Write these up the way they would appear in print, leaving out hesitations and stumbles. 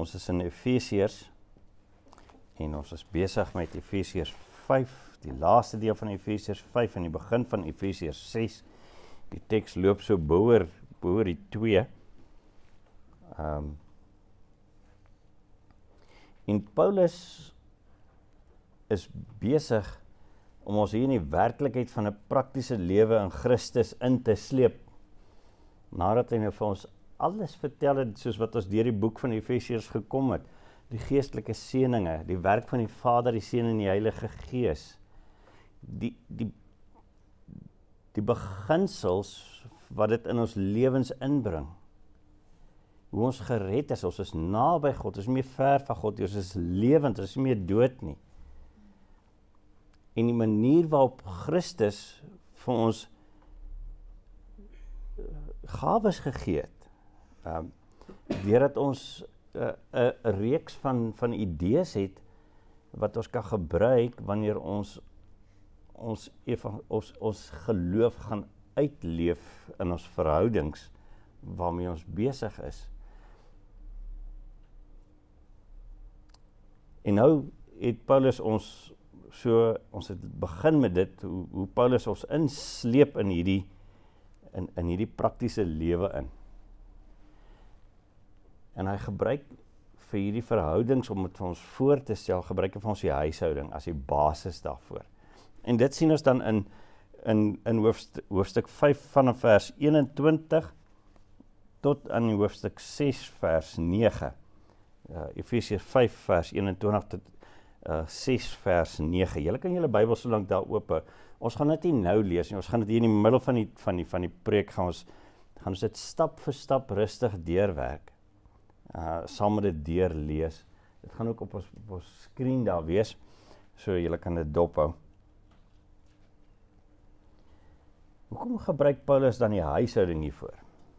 Ons is in Efesiërs en ons is besig met Efesiërs 5, die laaste deel van Efesiërs 5 en die begin van Efesiërs 6. Die teks loop so behoor die 2. En Paulus is besig om ons hier in die werklikheid van 'n praktiese lewe in Christus in te sleep. Nadat hy nou vir ons alles vertel het, soos wat ons deur die boek van Efesiërs gekom het, die geestelike seëninge, die werk van die Vader, die Seun en die Heilige Gees, die beginsels wat dit in ons lewens inbring, hoe ons gered is, ons is naby God, ons is nie meer ver van God, ons is lewend, ons is nie meer dood nie. En die manier waarop Christus vir ons gawes gegee het, deurdat ons 'n reeks van idees het, wat ons kan gebruik wanneer ons geloof gaan uitleef in ons verhoudings, waarmee ons besig is. En nou het Paulus ons het begin met dit, hoe Paulus ons insleep in hierdie praktiese lewe in. En hy gebruik vir hierdie verhoudings, om dit vir ons voor te stel, gebruik hy vir ons die huishouding as die basis daarvoor. En dit sien ons dan in hoofstuk 5 vanaf vers 21 tot aan die hoofstuk 6 vers 9. Efesiërs 5 vers 21 tot 6 vers 9. Julle kan julle Bybel so lank daar oop. Ons gaan dit nie nou lees nie. Ons gaan dit hier in die middel van die preek gaan ons dit stap vir stap rustig deurwerk. Saam met dit deurlees. Dit gaan ook op ons skerm daar wees, so julle kan dit dophou. Hoekom gebruik Paulus dan die huishouding hiervoor?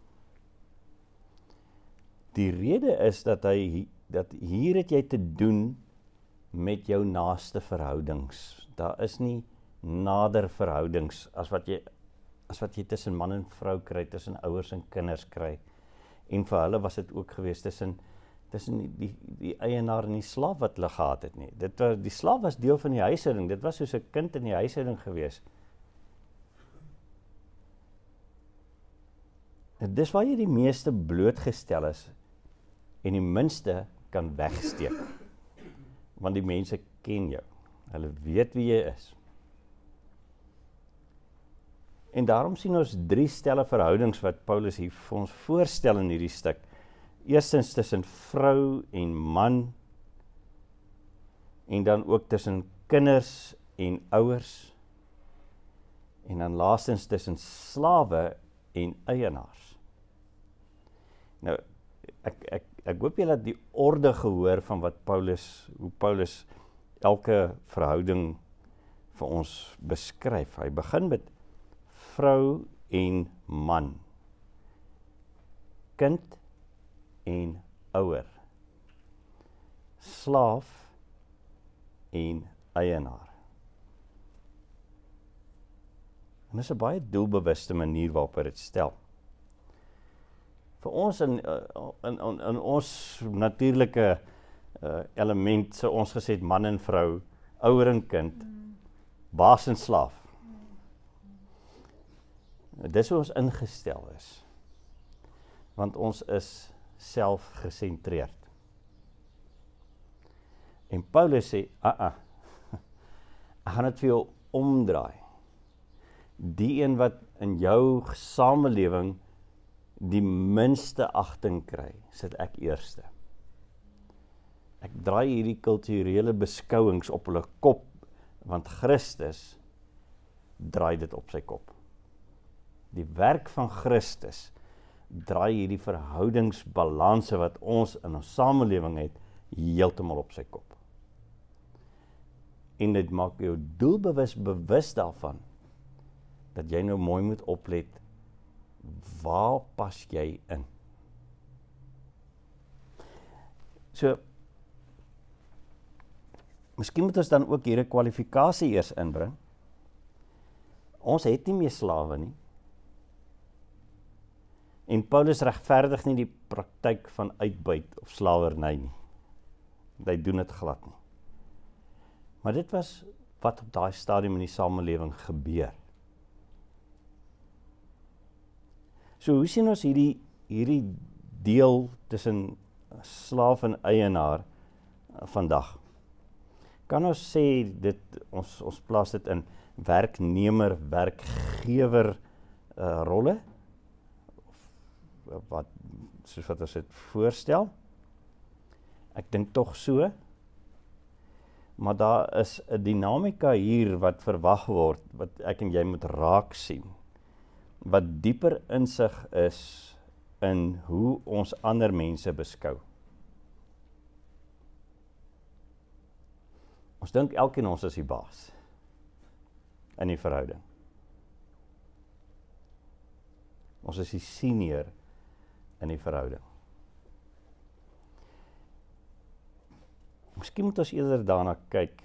Die rede is dat hier het jy te doen met jou naaste verhoudings. Daar is nie nader verhoudings as wat jy tussen man en vrou kry, tussen ouers en kinders kry. En vir hulle was dit ook gewees tussen die eienaar en die slaaf wat hulle gehad het nie. Die slaaf was deel van die huishouding, dit was soos 'n kind in die huishouding gewees. Dis waar jy die meeste blootgestel is en die minste kan wegsteek. Want die mense ken jou. Hulle weet wie jy is. En daarom sien ons 3 stelle verhoudings wat Paulus hier vir ons voorstel in hierdie stuk. Eerstens tussen vrou en man, en dan ook tussen kinders en ouers, en dan laastens tussen slawe en eienaars. Nou, ek hoop julle het die orde gehoor van hoe Paulus elke verhouding vir ons beskryf. Hy begin met vrou en man, kind en ouer, slaaf en eienaar. En dit is 'n baie doelbewuste manier waarop hy dit stel. Vir ons in ons natuurlike element, so ons gesê het man en vrou, ouer en kind, baas en slaaf. Dis hoe ons ingestel is. Want ons is selfgesentreerd. En Paulus sê, ek gaan dit vir jou omdraai. Die een wat in jou samelewing die minste agting kry, sit ek eerste. Ek draai hierdie kulturele beskouings op hulle kop, want Christus draai dit op sy kop. Die werk van Christus draai hierdie verhoudingsbalanse wat ons in ons samelewing het, heeltemal op sy kop. En dit maak jou bewus daarvan, dat jy nou mooi moet oplet, waar pas jy in? So, miskien moet ons dan ook hier 'n kwalifikasie eers inbring. Ons het nie meer slawe nie. En Paulus regverdig nie die praktyk van uitbuit of slawerny nie. Hy doen dit glad nie. Maar dit was wat op daai stadium in die samelewing gebeur. So hoe sien ons hierdie deel tussen slaaf en eienaar vandag? Kan ons sê ons plaas dit in werknemer, werkgewer rolle? Of soos wat ons dit voorstel? Ek dink tog so. Maar daar is 'n dinamika hier wat verwag word, wat ek en jy moet raak sien. Wat dieper insig is in hoe ons ander mense beskou. Ons dink elkeen ons is die baas in die verhouding. Ons is die senior in die verhouding. Miskien moet ons eerder daarna kyk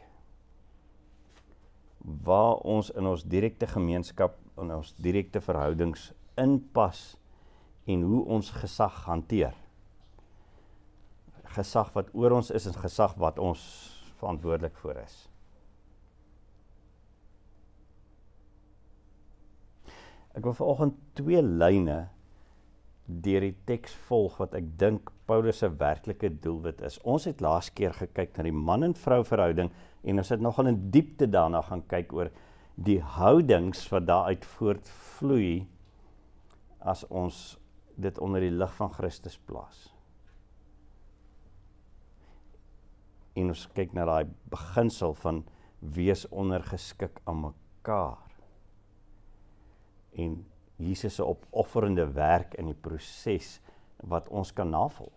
waar ons in ons direkte gemeenskap, in ons direkte verhoudings inpas en hoe ons gesag hanteer. Gesag wat oor ons is en gesag wat ons verantwoordelik voor is. Ek wil vanoggend 2 lyne deur die teks volg wat ek dink Paulus se werklike doelwit is. Ons het laas keer gekyk na die man en vrou verhouding en ons het nogal in diepte daarna gaan kyk oor die houdings wat daaruit voortvloei as ons dit onder die lig van Christus plaas. En ons kyk na daai beginsel van wees ondergeskik aan mekaar. En Jesus se opofferende werk in die proses wat ons kan navolg.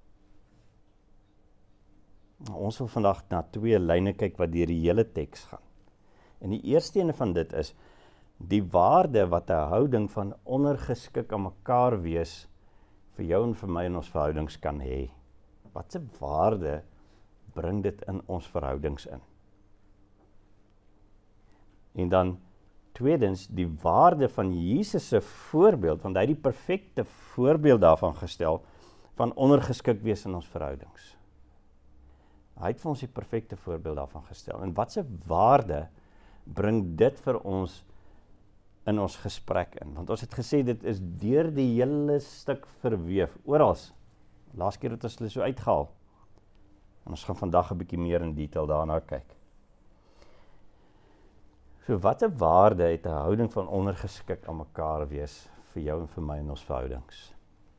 Ons wil vandag na 2 lyne kyk wat deur die hele teks gaan. En die eerste een van dit is die waarde wat 'n houding van ondergeskik aan mekaar wees vir jou en vir my in ons verhoudings kan hê. Wat 'n waarde bring dit in ons verhoudings in? En dan tweedens, die waarde van Jesus se voorbeeld, want hy het die perfekte voorbeeld daarvan gestel, van ondergeskik wees in ons verhoudings. Hy het vir ons die perfekte voorbeeld daarvan gestel. En wat 'n waarde bring dit vir ons in ons gesprek in? Want ons het gesê, dit is deur die hele stuk verweef, oral. Laas keer het ons dit so uitgehaal. En ons gaan vandag 'n bietjie meer in detail daarna kyk. So wat 'n waarde het 'n houding van ondergeskik aan mekaar wees vir jou en vir my in ons verhoudings?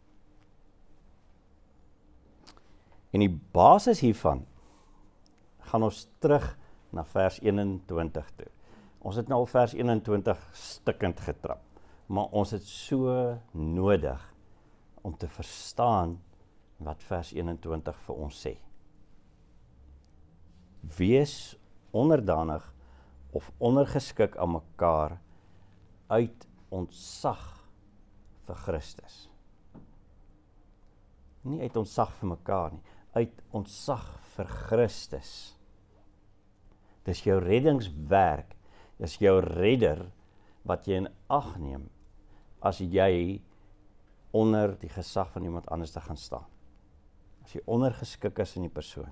En die basis hiervan gaan ons terug na vers 21 toe. Ons het nou al vers 21 stikkend getrap, maar ons het so nodig om te verstaan wat vers 21 vir ons sê. Wees onderdanig of ondergeskik aan mekaar uit ontzag vir Christus. Nie uit ontzag vir mekaar nie, uit ontzag vir Christus. Dis jou reddingswerk, dis jou redder wat jy in ag neem as jy onder die gesag van iemand anders te gaan staan. As jy ondergeskik is in die persoon.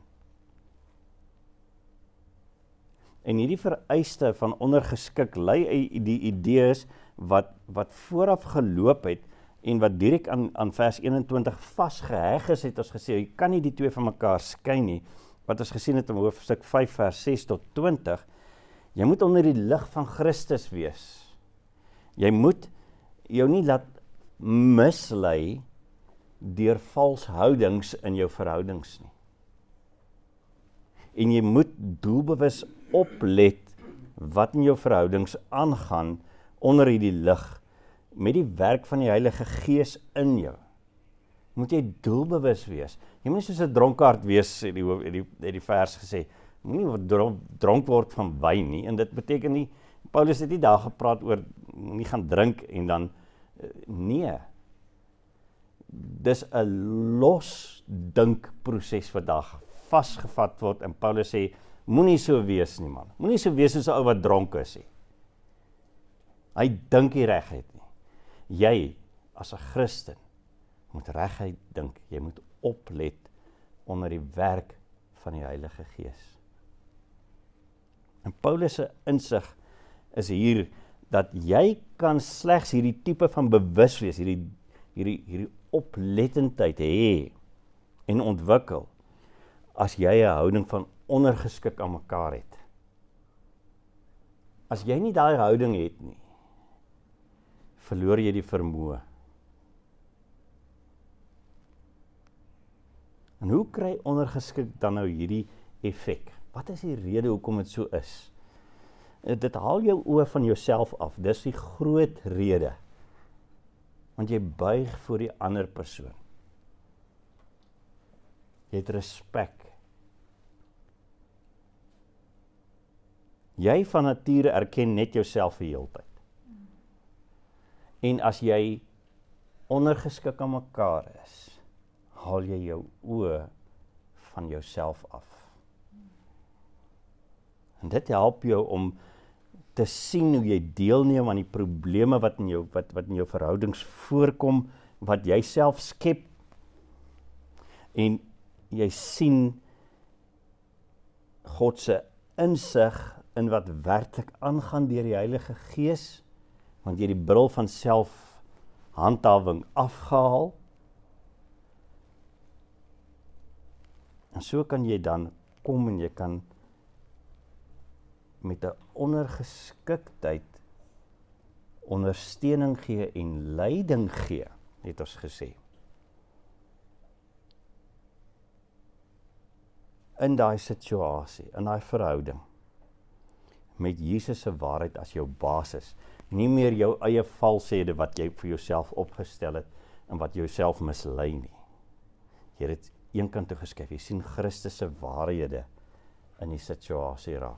En hierdie vereiste van ondergeskik lei die idees wat vooraf geloop het en wat direk aan vers 21 vasgeheg is, het ons gesê, jy kan nie die twee van mekaar skei nie, wat ons gesien het in hoofstuk 5 vers 6 tot 20, jy moet onder die lig van Christus wees. Jy moet jou nie laat mislei deur vals houdings in jou verhoudings nie. En jy moet doelbewus oplet wat in jou verhoudings aangaan onder hierdie lig met die werk van die Heilige Gees in jou. Moet jy doelbewus wees. Jy moet nie soos 'n dronkaard wees, het die vers gesê. Moenie dronk word van wyn nie, en dit beteken nie, Paulus het nie daar gepraat oor nie gaan drink en dan nee. Dis 'n los dinkproses wat daar vasgevat word en Paulus sê, moenie so wees nie man. Moenie so wees soos 'n ou wat dronk is nie. Hy dink nie reg het nie. Jy as 'n Christen moet reguit dink, jy moet oplet onder die werk van die Heilige Gees. En Paulus se insig is hier, dat jy kan slegs hierdie tipe van bewuswees, hierdie oplettendheid hê en ontwikkel, as jy 'n houding van ondergeskik aan mekaar het. As jy nie daai houding het nie, verloor jy die vermoë. En hoe kry ondergeskik dan nou hierdie effek? Wat is die rede hoekom dit so is? Dit haal jou oë van jouself af, dis die groot rede. Want jy buig voor die ander persoon. Jy het respek. Jy van nature erken net jouself die hele tyd. En as jy ondergeskik aan mekaar is, haal jy jou oë van jouself af. En dit help jou om te sien hoe jy deelneem aan die probleme wat in jou verhoudings voorkom, wat jy self skep, en jy sien God se insig in wat werklik aangaan deur die Heilige Gees, want jy die bril van selfhandhawing afgehaal, en so kan jy dan kom en jy kan met 'n ondergeskiktheid ondersteuning gee en leiding gee, het ons gesê. In daai situasie, in daai verhouding, met Jesus se waarheid as jou basis, nie meer jou eie valshede wat jy vir jouself opgestel het, en wat jouself mislei nie. Jy het dit eenkant toe geskuif, jy sien Christus se waarhede in die situasie raak.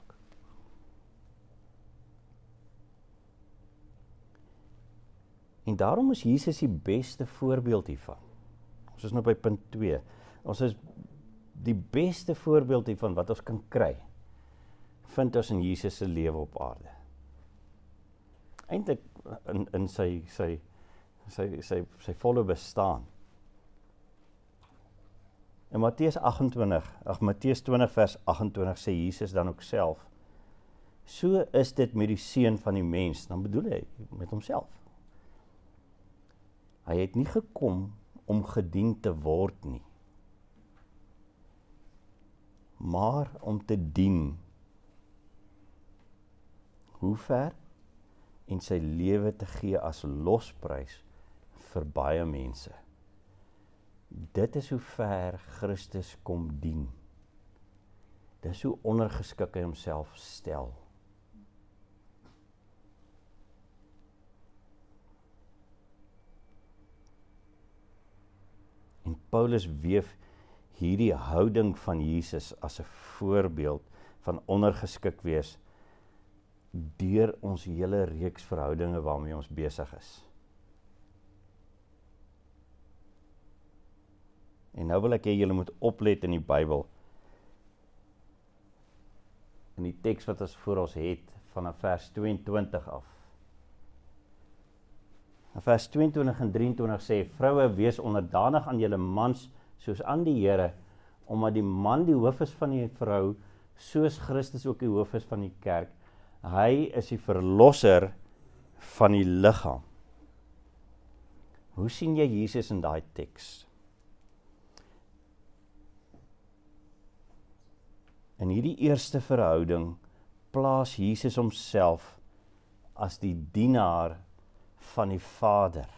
En daarom is Jesus die beste voorbeeld hiervan. Ons is nou by punt 2. Ons is die beste voorbeeld hiervan wat ons kan kry, vind ons in Jesus se lewe op aarde. Eintlik in sy volle bestaan. In Matteus 20 vers 28 sê Jesus dan ook self, so is dit met die Seun van die mens, dan bedoel hy met homself. Hy het nie gekom om gedien te word nie, maar om te dien. Hoe ver? En sy lewe te gee as losprys vir baie mense. Dit is hoe ver Christus kom dien. Dis hoe ondergeskik hy homself stel. En Paulus weef hierdie houding van Jesus as 'n voorbeeld van ondergeskik wees deur ons hele reeks verhoudinge waarmee ons besig is. En nou wil ek hê julle moet oplet in die Bybel, in die teks wat ons voor ons het, vanaf vers 22 af. In vers 22 en 23 sê, vroue, wees onderdanig aan julle mans, soos aan die Here, omdat die man die hoof is van die vrou, soos Christus ook die hoof is van die kerk. Hy is die verlosser van die liggaam. Hoe sien jy Jesus in daai teks? In hierdie eerste verhouding plaas Jesus homself as die dienaar van die Vader,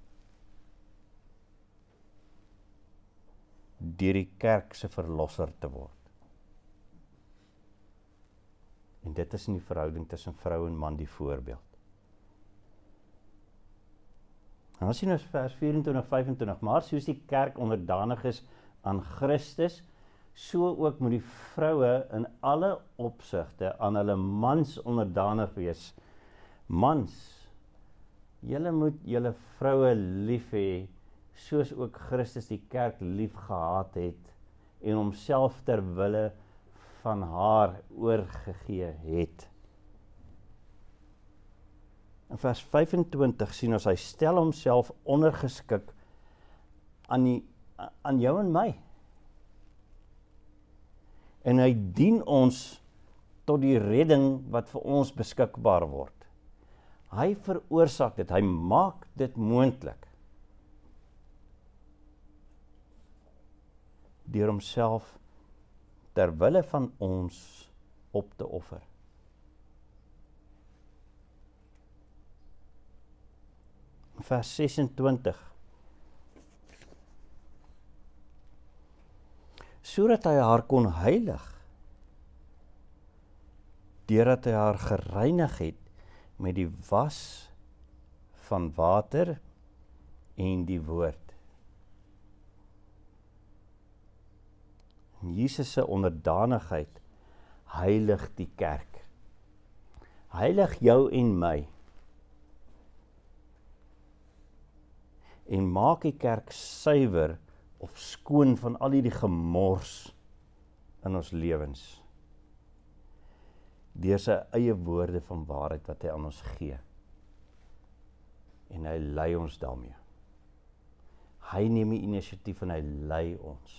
deur die kerk se verlosser te word. En dit is in die verhouding tussen vrou en man die voorbeeld. En ons sien ons vers 24-25, maar soos die kerk onderdanig is aan Christus, so ook moet die vroue in alle opsigte aan hulle mans onderdanig wees. Mans, julle moet julle vroue lief hê, soos ook Christus die kerk lief gehad het en homself ter wille van haar oorgegee het. In vers 25 sien ons, hy stel homself ondergeskik aan jou en my. En hy dien ons tot die redding wat vir ons beskikbaar word. Hy veroorsaak dit, hy maak dit moontlik. Deur homself ter wille van ons op te offer. Vers 26. Sodat hy haar kon heilig, deurdat hy haar gereinig het met die was van water en die woord. Jesus se onderdanigheid heilig die kerk. Heilig jou en my. En maak die kerk suiwer of skoon van al die gemors in ons lewens. Deur sy eie woorde van waarheid wat hy aan ons gee. En hy lei ons daarmee. Hy neem die inisiatief en hy lei ons.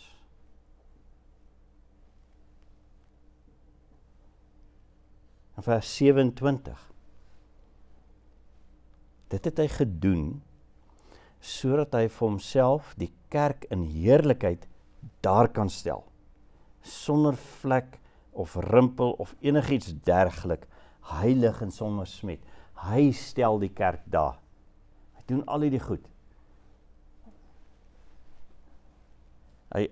In vers 27. Dit het hy gedoen, sodat hy vir homself die kerk in heerlikheid daar kan stel, sonder vlek of rimpel of enigiets derglik, heilig en sonder smet. Hy stel die kerk daar. Hy doen al die goed. Hy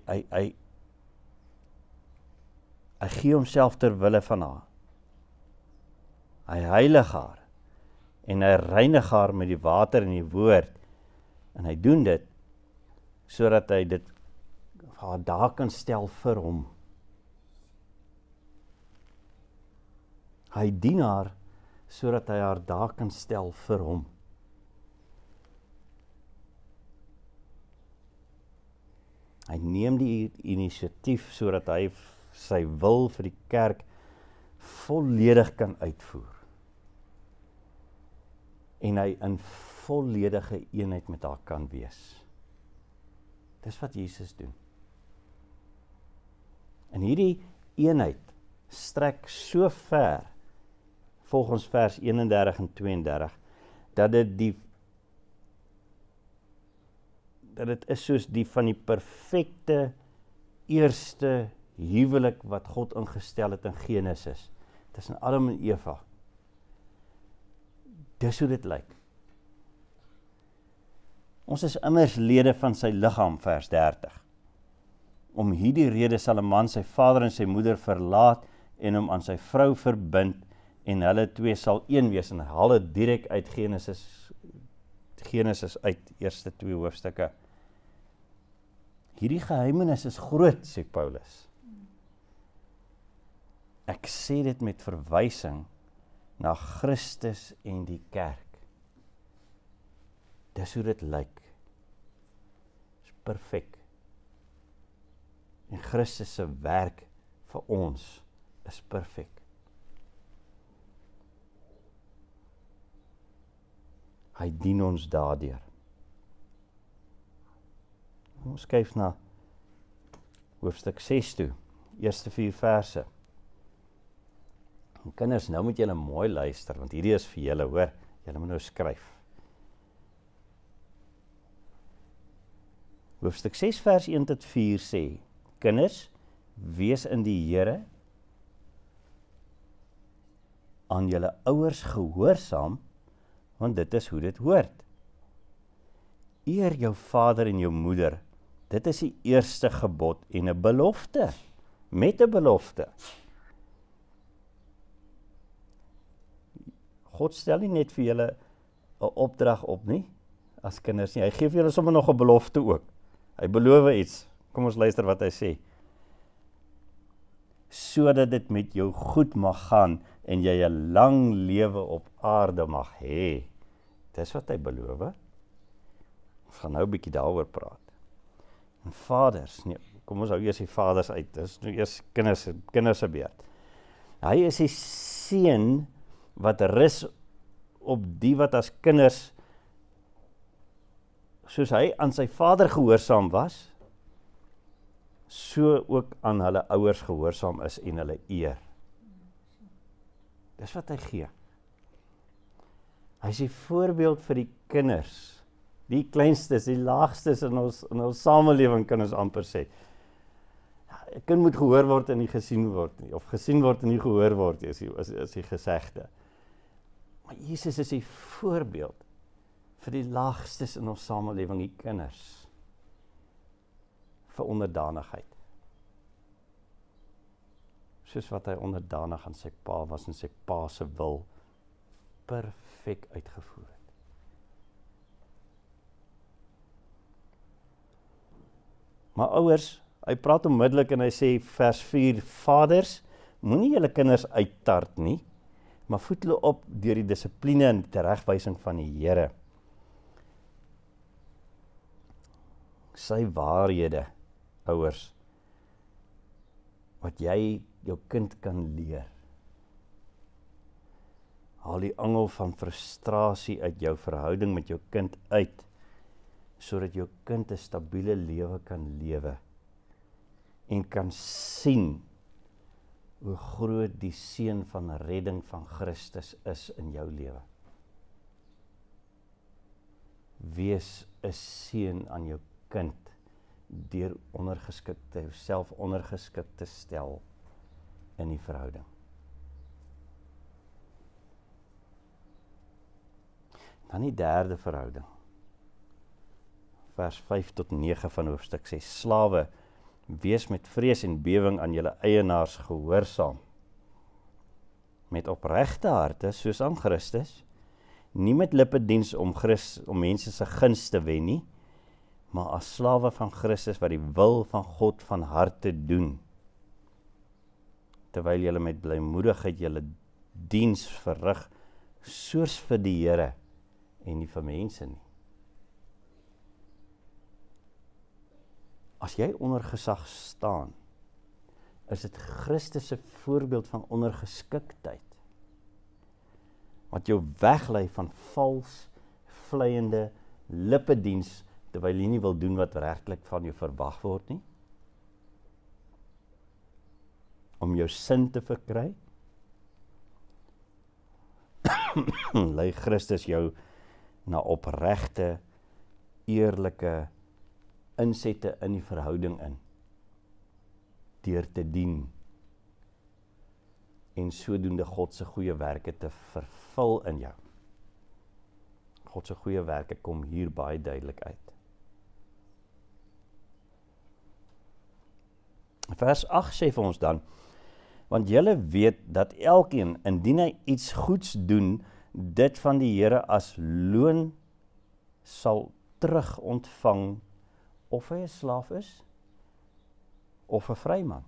gee homself ter wille van haar. Hy heilig haar en hy reinig haar met die water en die woord. En hy doen dit sodat hy dit haar daar kan stel vir hom. Hy dien haar sodat hy haar daar kan stel vir hom. Hy neem die inisiatief sodat hy sy wil vir die kerk volledig kan uitvoer. En hy in volledige eenheid met haar kan wees. Dis wat Jesus doen. En hierdie eenheid strek so ver, volgens vers 31 en 32, dat dit is soos die van die perfekte eerste huwelik wat God ingestel het in Genesis, tussen Adam en Eva. Dis hoe dit lyk. Ons is immers lede van sy liggaam, vers 30. Om hierdie rede sal 'n man sy vader en sy moeder verlaat en hom aan sy vrou verbind en hulle twee sal een wees, en haal dit direk uit Genesis uit, eerste 2 hoofstukke. Hierdie geheimenis is groot, sê Paulus. Ek sê dit met verwysing na Christus en die kerk. Dis hoe dit lyk. Dis perfek. En Christus se werk vir ons is perfek. Hy dien ons daardeur. Ons kyk na hoofstuk 6 toe, eerste 4 verse. En kinders, nou moet julle mooi luister, want hierdie is vir julle, hoor. Julle moet nou skryf. Hoofstuk 6 vers 1 tot 4 sê, kinders, wees in die Here aan julle ouers gehoorsaam, want dit is hoe dit hoort. Eer jou vader en jou moeder, dit is die eerste gebod en 'n belofte, met 'n belofte. God stel nie net vir julle 'n opdrag op nie, as kinders nie. Hy gee vir julle sommer nog 'n belofte ook. Hy beloof iets. Kom ons luister wat hy sê. Sodat dit met jou goed mag gaan en jy 'n lang lewe op aarde mag hê. Dis wat hy beloof. Ons gaan nou 'n bietjie daaroor praat. En vaders, nee, kom ons hou eers die vaders uit. Dis nou eers kinders se beurt. Hy is die seun wat rus op die wat as kinders soos hy aan sy vader gehoorsaam was, so ook aan hulle ouers gehoorsaam is en hulle eer. Dis wat hy gee. Hy is die voorbeeld vir die kinders, die kleinstes, die laagstes in ons samelewing, kan ons amper sê. 'n kind moet gehoor word en nie gesien word nie, of gesien word en nie gehoor word nie, is die gesegde. Maar Jesus is die voorbeeld vir die laagstes in ons samelewing, die kinders, vir onderdanigheid. Soos wat hy onderdanig aan sy pa was en sy pa se wil perfek uitgevoer het. Maar ouers, hy praat onmiddellik en hy sê vers 4, Vaders, moenie julle kinders uittart nie, maar voed hulle op deur die dissipline en die teregwysing van die Here. Sy waarhede, ouers, wat jy jou kind kan leer. Haal die angel van frustrasie uit jou verhouding met jou kind uit, sodat jou kind 'n stabiele lewe kan lewe en kan sien hoe groot die seën van redding van Christus is in jou lewe. Wees 'n seën aan jou kind deur jouself ondergeskik te stel in die verhouding. Dan die derde verhouding. Vers 5 tot 9 van hoofstuk 6. Slawe, wees met vrees en bewering aan julle eienaars gehoorsaam. Met opregte harte, soos aan Christus, nie met lippediens om mense se guns te wen nie, maar as slawe van Christus wat die wil van God van harte doen, terwyl julle met blymoedigheid julle diens verrig, soos vir die Here en nie vir mense nie. As jy onder gesag staan, is dit Christus se voorbeeld van ondergeskiktheid, wat jou weglei van vals, vleiende lippediens, terwyl jy nie wil doen wat regtig van jou verwag word nie, om jou sin te verkry, lei Christus jou na opregte, eerlike insette in die verhouding in, deur te dien, en sodoende God se goeie werke te vervul in jou. God se goeie werke kom hier baie duidelik uit. Vers 8 sê vir ons dan, want julle weet dat elkeen, indien hy iets goeds doen, dit van die Here as loon sal terug ontvang, of hy 'n slaaf is, of 'n vryman.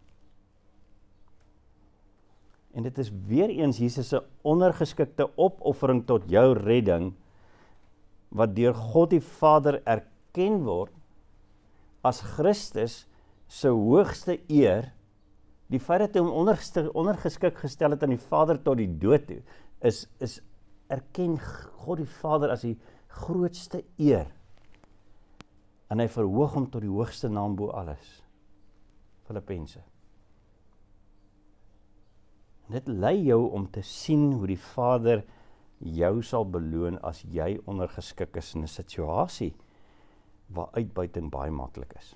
En dit is weer eens Jesus se ondergeskikte opoffering tot jou redding, wat deur God die Vader erken word, as Christus se hoogste eer, die feit dat hy hom ondergeskik gestel het aan die Vader tot die dood toe, is erken God die Vader as die grootste eer, en hy verhoog hom tot die hoogste naam bo alles. Filippense. Dit lei jou om te sien hoe die Vader jou sal beloon as jy ondergeskik is in 'n situasie waar uitbuiting baie maklik is.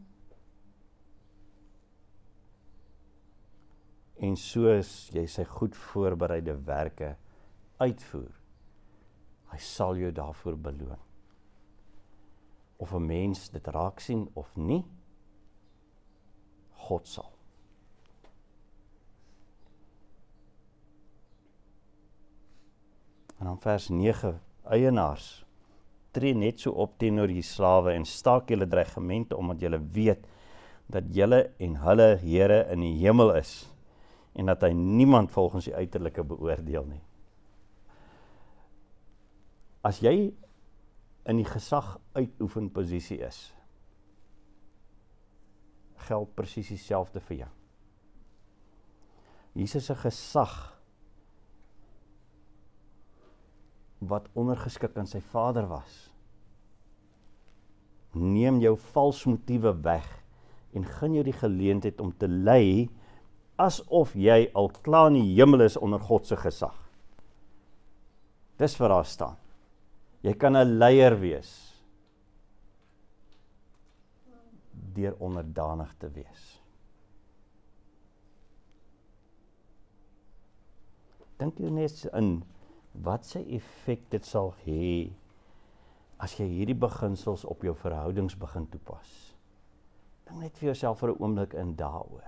En soos jy sy goed voorbereide werke uitvoer, hy sal jou daarvoor beloon. Of 'n mens dit raak sien of nie, God sal. En dan vers 9, eienaars, tree net so op teenoor die slawe en staak julle dreigemente, omdat julle weet dat julle en hulle Here in die hemel is, en dat hy niemand volgens die uiterlike beoordeel nie. As jy in die gesag uitoefen posisie is, geld presies dieselfde vir jou. Jesus se gesag, wat ondergeskik aan sy Vader was, Neem jou vals motiewe weg en gun jou die geleentheid om te lei asof jy al klaar in die hemel is onder God se gesag. Dis wat daar staan. Jy kan 'n leier wees deur onderdanig te wees. Dink jy net in wat sy effek dit sal hê as jy hierdie beginsels op jou verhoudings begin toepas. Dink net vir jouself vir 'n oomblik in daaroor.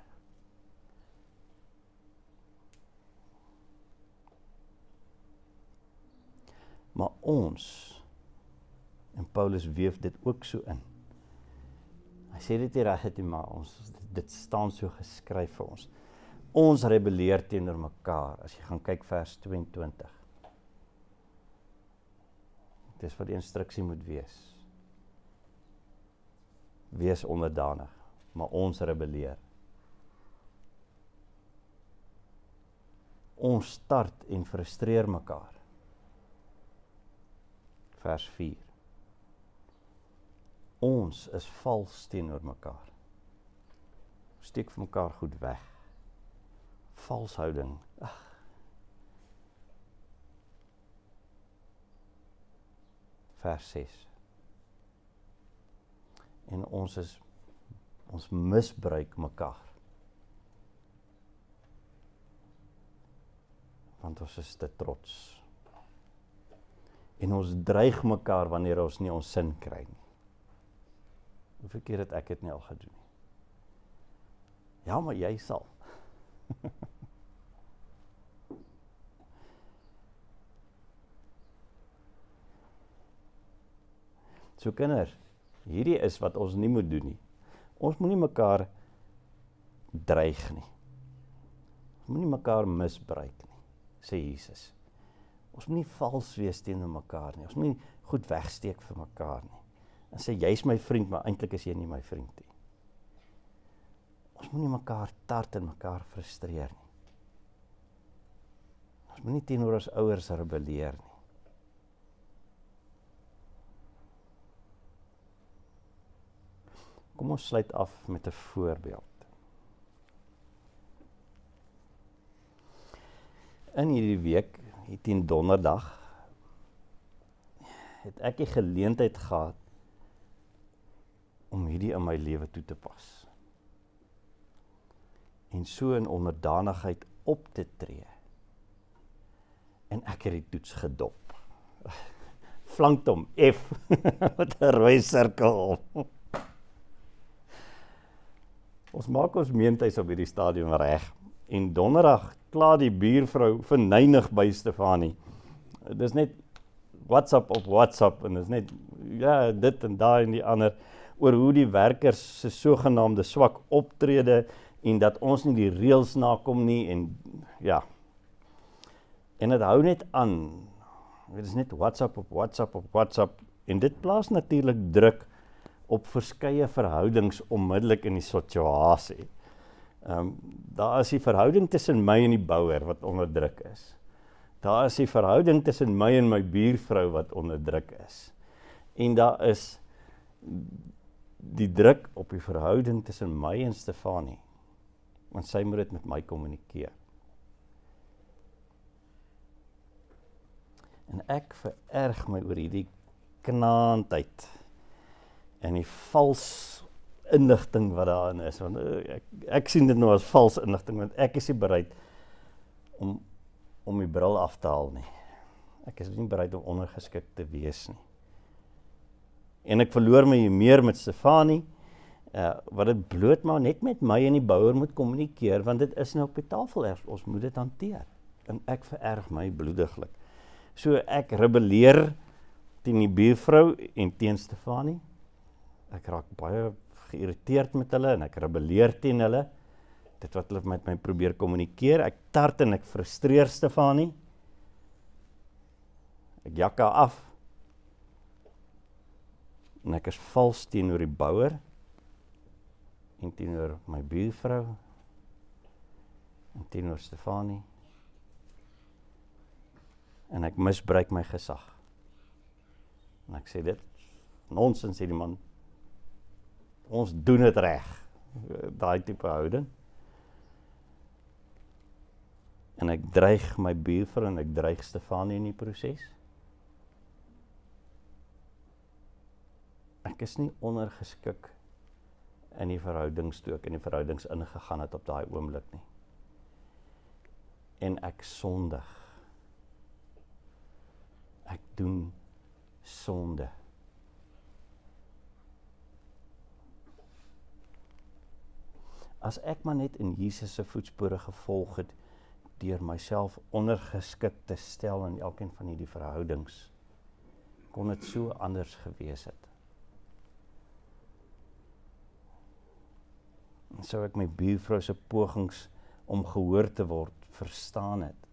Maar ons, en Paulus weef dit ook so in. Hy sê dit nie reg nie, maar dit staan so geskryf vir ons. Ons rebelleer teenoor mekaar, as jy gaan kyk vers 22. Dis wat die instruksie moet wees. Wees onderdanig, maar ons rebelleer. Ons start en frustreer mekaar. Vers 4. Ons is vals teenoor mekaar. Steek vir mekaar goed weg. Valshouding. Vers 6. En ons misbruik mekaar. Want ons is te trots. En ons dreig mekaar wanneer ons nie ons sin kry nie. Hoeveel keer het ek dit nie al gedoen nie? Ja, maar jy sal. So kinders, hierdie is wat ons nie moet doen nie. Ons moet nie mekaar dreig nie. Ons moet nie mekaar misbruik nie, sê Jesus. Ons moet nie vals wees teenoor mekaar nie. Ons moet nie goed wegsteek vir mekaar nie. En sê, jy's my vriend, maar eintlik is jy nie my vriend nie. Ons moet nie mekaar tart en mekaar frustreer nie. Ons moet nie teenoor ons ouers rebelleer nie. Kom ons sluit af met 'n voorbeeld. In hierdie week, teen donderdag, het ek die geleentheid gehad om hierdie in my lewe toe te pas. En so in onderdanigheid op te tree. En ek het die toets gedop. Flankt hom, F, met 'n rooi sirkel om. Ons maak ons meentuis op hierdie stadium reg. En donderdag klaar die buurvrou verneig by Stefanie. Dis net WhatsApp op WhatsApp en dis net ja, dit en daai en die ander oor hoe die werkers se sogenaamde swak optrede en dat ons nie die reëls nakom nie en ja. En dit hou net aan. Dit is net WhatsApp op WhatsApp op WhatsApp en dit plaas natuurlik druk op verskeie verhoudings onmiddellik in die situasie. Daar is die verhouding tussen my en die bouer wat onder druk is. Daar is die verhouding tussen my en my buurvrou wat onder druk is. En daar is die druk op die verhouding tussen my en Stefanie. Want sy moet dit met my kommunikeer. En ek vererg my oor hierdie knaandheid en die vals inligting wat daarin is, want ek sien dit nou as vals inligting, want ek is nie bereid om die bril af te haal nie. Ek is nie bereid om ondergeskik te wees nie. En ek verloor my meer met Stefanie, wat dit bloot maar net met my en die bouer moet kommunikeer, want dit is nou op die tafel, ons moet dit hanteer. En ek vererg my bloediglik. So ek rebelleer teen die buurvrou en teen Stefanie. Ek raak baie geïrriteerd met hulle en ek rebelleer teen hulle. Dit wat hulle met my probeer kommunikeer, ek tart en ek frustreer Stefanie. Ek jak haar af. En ek is vals teenoor die bouer en teenoor my buurvrou en teenoor Stefanie. En ek misbruik my gesag. En ek sê dit, nonsens sê die man, Ons doen dit reg. Daai tipe houding. En ek dreig my buurvrou en ek dreig Stefanie in die proses. Ek is nie ondergeskik in die verhoudings toe ek in die verhoudings ingegaan het op daai oomblik nie. En ek sondig. Ek doen sonde. As ek maar net in Jesus se voetspore gevolg het, deur myself ondergeskik te stel in elkeen van hierdie verhoudings, kon dit so anders gewees het. En sou ek my buurvrou se pogings om gehoor te word verstaan het.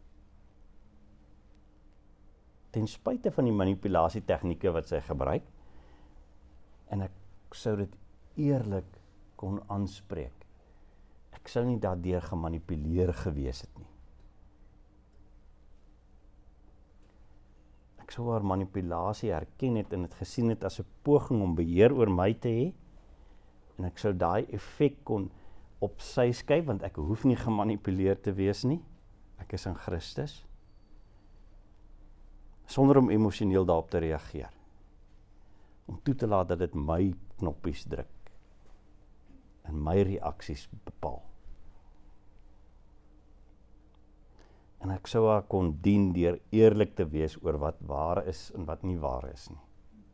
Ten spyte van die manipulasie tegnieke wat sy gebruik, en ek sou dit eerlik kon aanspreek. Ek sou nie daardeur gemanipuleer gewees het nie. Ek sou haar manipulasie herken het en het gesien het as 'n poging om beheer oor my te hê, en ek sou daai effek kon op sy skuif, want ek hoef nie gemanipuleer te wees nie. Ek is in Christus. Sonder om emosioneel daarop te reageer. Om toe te laat dat dit my knoppies druk. En my reaksies bepaal. En ek sou haar kon dien deur eerlik te wees oor wat waar is en wat nie waar is nie.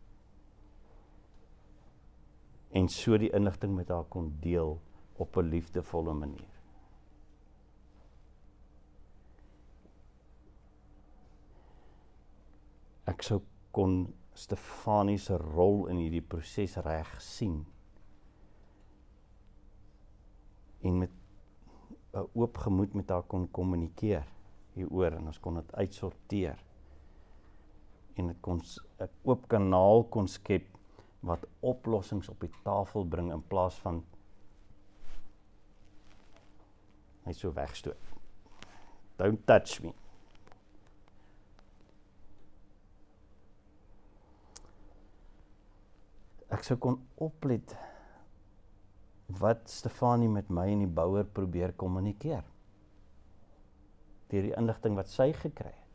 En so die inligting met haar kon deel op 'n liefdevolle manier. Ek sou kon Stefanie se rol in hierdie proses reg sien. En met 'n oop gemoed met haar kon kommunikeer hieroor, en ons kon dit uitsorteer. En dit kon 'n oop kanaal kon skep wat oplossings op die tafel bring in plaas van hy so wegstoot. Don't touch me. Ek sou kon oplet wat Stefanie met my en die bouer probeer kommunikeer. Deur die inligting wat sy gekry het.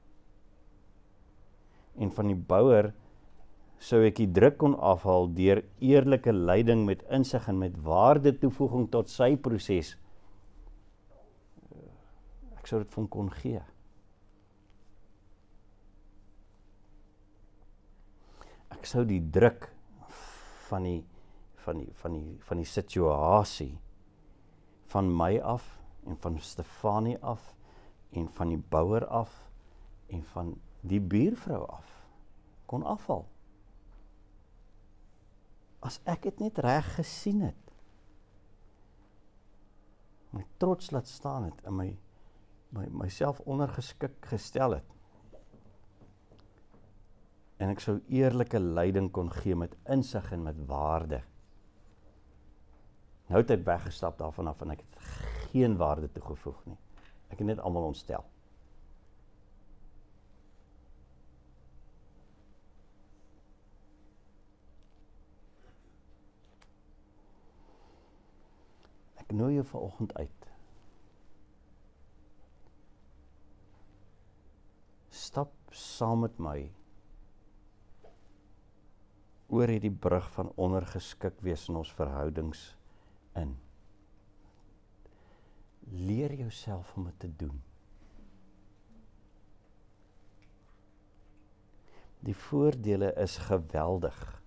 En van die bouer sou ek die druk kon afhaal deur eerlike leiding met insig en met waarde toevoeging tot sy proses. Ek sou dit vir hom kon gee. Ek sou die druk van die situasie van my af en van Stefanie af en van die bouer af en van die buurvrou af kon afval. As ek het net reg gesien het, my trots laat staan het en myself ondergeskik gestel het, en ek sou eerlike leiding kon gee met insig en met waarde. Nou het ek weggestap daarvan af en ek het geen waarde toegevoeg nie. Ek het net almal ontstel. Ek nooi jou vanoggend uit. Stap saam met my oor hierdie brug van ondergeskik wees in ons verhoudings in. Leer jouself om dit te doen. Die voordele is geweldig.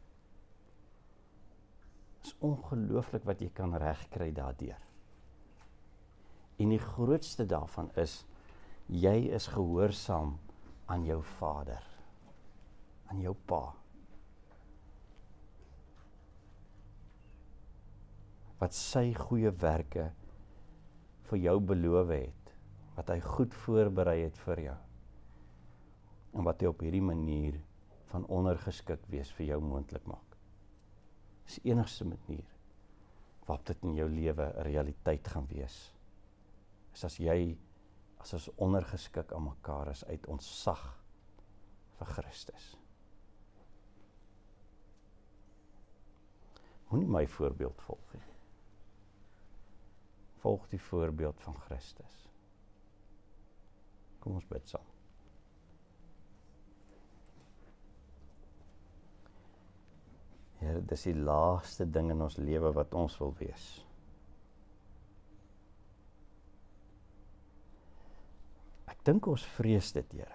Het is ongelooflik wat jy kan regkry daardeur. En die grootste daarvan is, jy is gehoorsaam aan jou Vader, aan jou Pa. Wat sy goeie werke vir jou beloof het, wat hy goed voorberei het vir jou, en wat hy op hierdie manier van ondergeskik wees vir jou moontlik maak. Dis die enigste manier waarop dit in jou lewe 'n realiteit gaan wees. Is as ons ondergeskik aan mekaar is uit ontzag vir Christus. Moenie my voorbeeld volg nie. Volg die voorbeeld van Christus. Kom ons bid saam. Here, dis die laaste ding in ons lewe wat ons wil wees. Ek dink ons vrees dit, Here.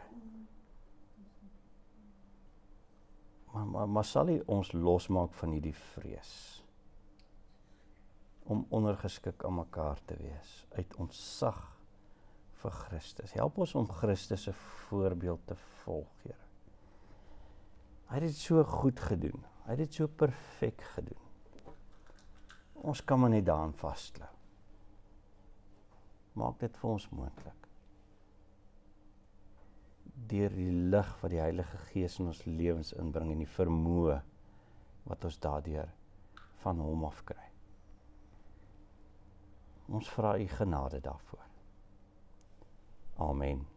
Maar sal U ons losmaak van hierdie vrees? Om ondergeskik aan mekaar te wees, uit ontzag vir Christus. Help ons om Christus se voorbeeld te volg, Here. Hy het dit so goed gedoen. Hy het dit so perfek gedoen. Ons kan maar net daaraan vasklou. Maak dit vir ons moontlik. Deur die lig wat die Heilige Gees in ons lewens inbring en die vermoë wat ons daardeur van hom af kry. Ons vra U genade daarvoor. Amen.